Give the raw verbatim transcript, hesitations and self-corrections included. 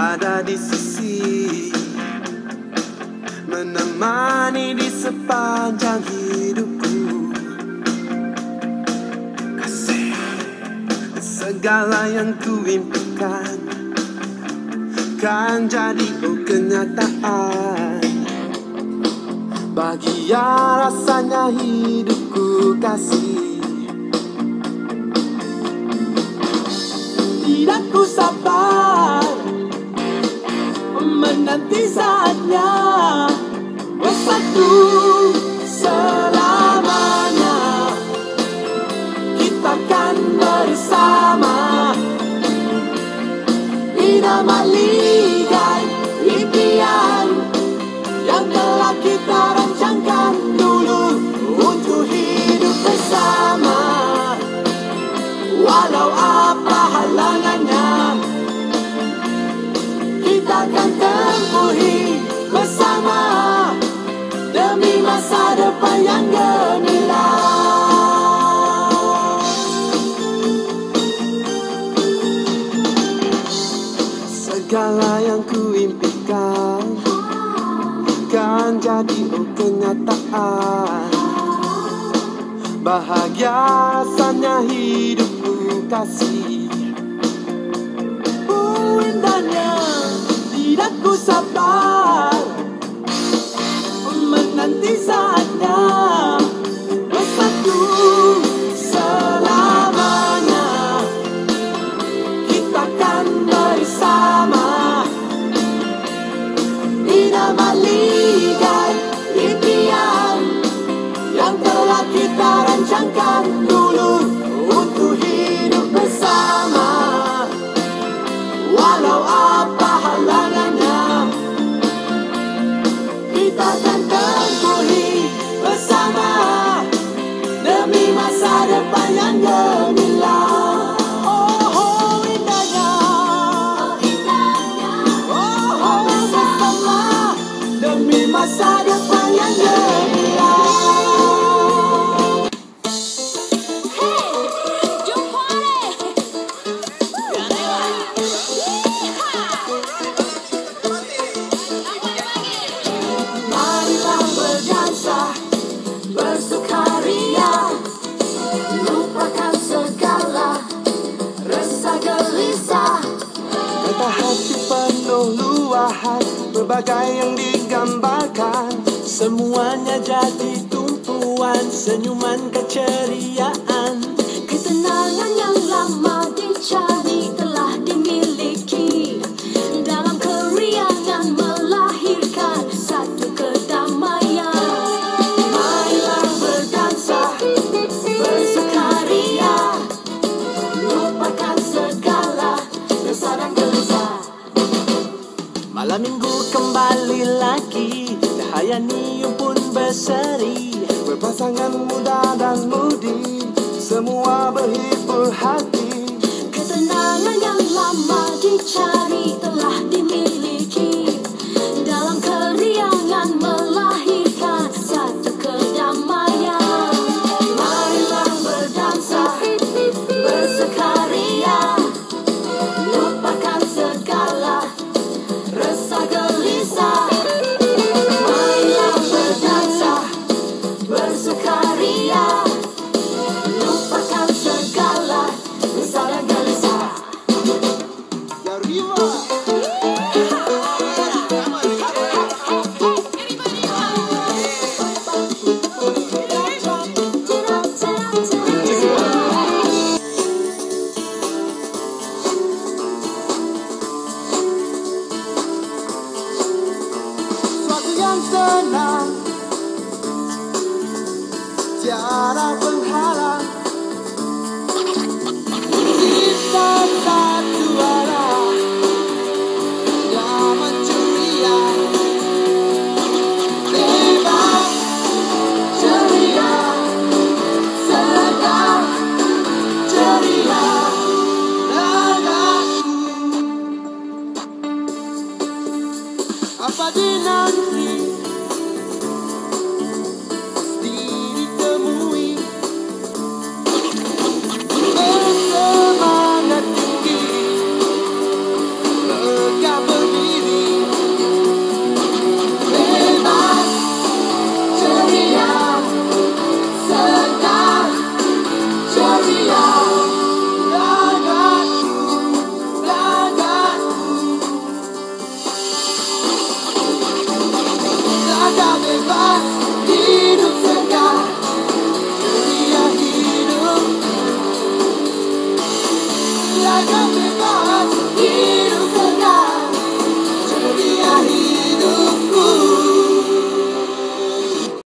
ada di sisi, menemani di sepanjang hidupku. Kasih segala yang ku impikan kan jadi oh kenyataan. Bahagia rasanya hidupku kasih. Tidak ku sabar menanti saatnya bersatu selamanya. Kita kan bersama irama ligai impian yang telah kita rancangkan dulu untuk hidup bersama. Walau apa halangannya, kita akan tempuhi bersama demi masa depan yang gemilang. Segala yang ku impikan kan jadi oh kenyataan. Bahagia rasanya hidupku kasih. Oh indahnya, tidak ku sabar menanti saatnya bersatu selamanya. Kita kan bersama irama ligai impian yang telah kita rancangkan dulu untuk hidup bersama. Walau apa halangannya, kita akan tempuhi bersama demi masa depan yang gemilang. Oh, oh indahnya, oh indahnya, oh, oh bersama demi masa depan yang gemilang. Bersukaria, lupakan segala rasa gelisah. Kata hati penuh luahan, berbagai yang digambarkan. Semuanya jadi tumpuan, senyuman keceriaan. Ketenangan yang lama dicari telah dimiliki. Dalam keriangan melahirkan satu kedamaian. Marilah berdansa, bersukaria, Lupakan segala resah dan gelisah. malam minggu kembali lagi, cahaya nium pun berseri. Berpasangan muda dan mudi, semua berhibur hati. Ketenangan yang lama dicari telah dimiliki. Dalam keriangan melahirkan satu kedamaian. Marilah berdansa, Bersukaria, lupakan segala resah gelisah. marilah berdansa, Bersukaria, lupakan segala resah dan gelisah. Arriba! Suatu yang tenang, tiada penghalang. Kita satu arah, damai ceria, bebas ceria, segar ceria, nadaku. Apa dinanti